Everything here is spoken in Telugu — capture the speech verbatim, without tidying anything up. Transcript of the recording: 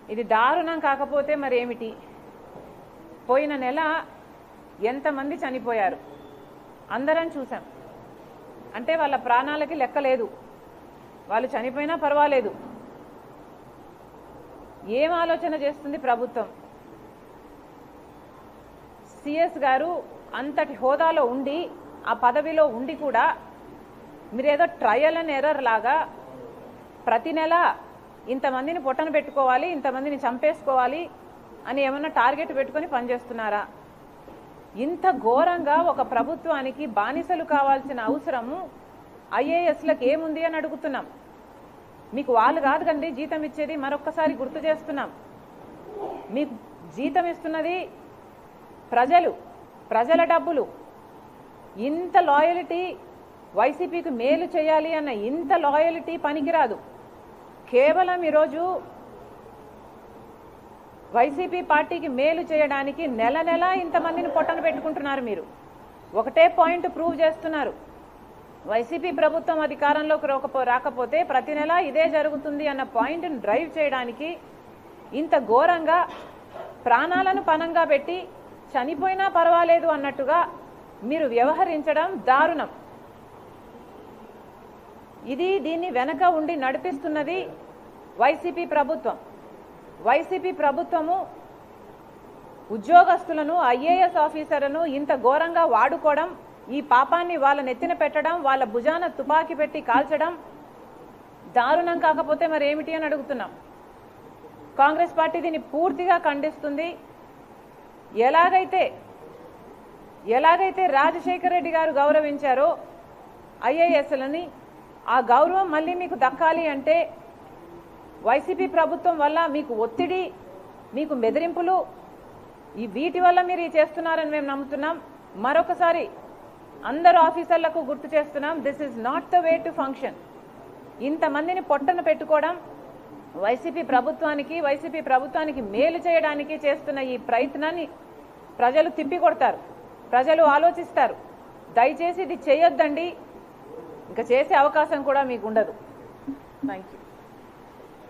ఇది దారుణం కాకపోతే మరి ఏమిటి? పోయిన నెల ఎంతమంది చనిపోయారు అందరం చూసాం. అంటే వాళ్ళ ప్రాణాలకి లెక్క లేదు, వాళ్ళు చనిపోయినా పర్వాలేదు. ఏం ఆలోచన చేస్తుంది ప్రభుత్వం? సిఎస్ గారు అంతటి హోదాలో ఉండి ఆ పదవిలో ఉండి కూడా మీరేదో ట్రయల్ అండ్ ఎర్రర్ లాగా ప్రతి నెల ఇంతమందిని పొట్టన పెట్టుకోవాలి, ఇంతమందిని చంపేసుకోవాలి అని ఏమన్నా టార్గెట్ పెట్టుకొని పనిచేస్తున్నారా? ఇంత ఘోరంగా ఒక ప్రభుత్వానికి బానిసలు కావాల్సిన అవసరము ఐఏఎస్లకు ఏముంది అని అడుగుతున్నాం. మీకు వాళ్ళు కాదు కండి జీతం ఇచ్చేది, మరొక్కసారి గుర్తు చేస్తున్నాం. మీకు జీతం ఇస్తున్నది ప్రజలు, ప్రజల డబ్బులు. ఇంత లాయల్టీ వైసీపీకి మేలు చేయాలి అన్న ఇంత లాయల్టీ పనికిరాదు. కేవలం ఈరోజు వైసీపీ పార్టీకి మేలు చేయడానికి నెల నెల ఇంతమందిని పొట్టన పెట్టుకుంటున్నారు. మీరు ఒకటే పాయింట్ ప్రూవ్ చేస్తున్నారు, వైసీపీ ప్రభుత్వం అధికారంలోకి రాకపోతే ప్రతి నెల ఇదే జరుగుతుంది అన్న పాయింట్ని డ్రైవ్ చేయడానికి ఇంత ఘోరంగా ప్రాణాలను పణంగా పెట్టి చనిపోయినా పర్వాలేదు అన్నట్టుగా మీరు వ్యవహరించడం దారుణం. ఇది దీన్ని వెనక ఉండి నడిపిస్తున్నది వైసీపీ ప్రభుత్వం. వైసీపీ ప్రభుత్వము ఉద్యోగస్తులను, ఐఏఎస్ ఆఫీసర్లను ఇంత ఘోరంగా వాడుకోవడం, ఈ పాపాన్ని వాళ్ళ నెత్తిన పెట్టడం, వాళ్ళ భుజాన తుపాకీ పెట్టి కాల్చడం దారుణం కాకపోతే మరి ఏమిటి అని అడుగుతున్నాం. కాంగ్రెస్ పార్టీ దీన్ని పూర్తిగా ఖండిస్తుంది. ఎలాగైతే ఎలాగైతే రాజశేఖర రెడ్డి గారు గౌరవించారో ఐఏఎస్లని, ఆ గౌరవం మళ్ళీ మీకు దక్కాలి అంటే వైసీపీ ప్రభుత్వం వల్ల మీకు ఒత్తిడి, మీకు బెదిరింపులు, ఈ వీటి వల్ల మీరు ఈ చేస్తున్నారని మేము నమ్ముతున్నాం. మరొకసారి అందరు ఆఫీసర్లకు గుర్తు చేస్తున్నాం, this is not the way to function. ఇంతమందిని పొట్టన పెట్టుకోవడం వైసీపీ ప్రభుత్వానికి వైసీపీ ప్రభుత్వానికి మేలు చేయడానికి చేస్తున్న ఈ ప్రయత్నాన్ని ప్రజలు తిప్పికొడతారు, ప్రజలు ఆలోచిస్తారు. దయచేసి ఇది చేయొద్దండి, ఇంకా చేసే అవకాశం కూడా మీకు ఉండదు. Thank you.